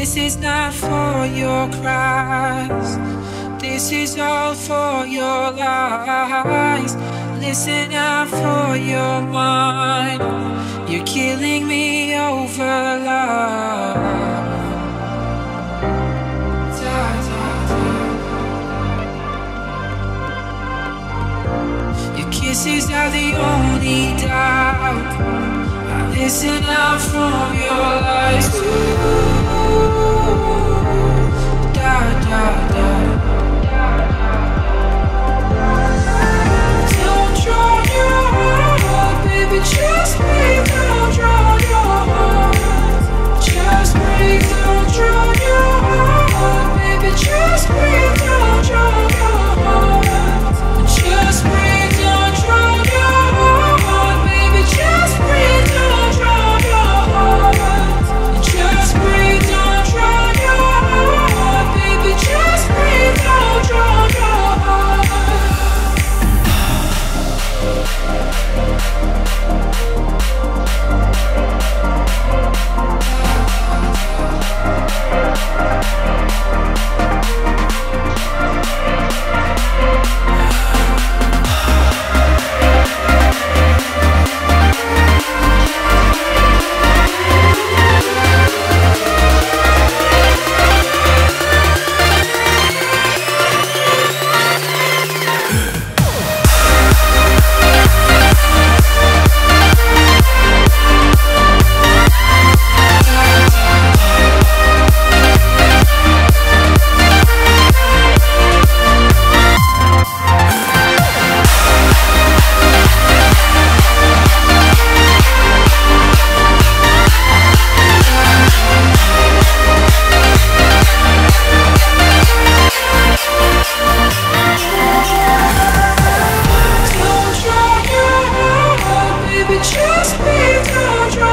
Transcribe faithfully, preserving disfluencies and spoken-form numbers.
This is not for your cries. This is all for your lies. Listen out for your mind. You're killing me over love. Da, da, da. Your kisses are the only doubt. I listen out from your lies. Da, da, da. Don't draw your heart, baby, just breathe. Don't draw your heart, just breathe. Don't draw your heart, baby, just breathe. Don't draw your heart, just breathe. Don't draw your heart, baby, just breathe. Don't draw your heart, just breathe. Don't draw your heart, baby, just breathe. Don't draw your heart. Just breathe, don't try.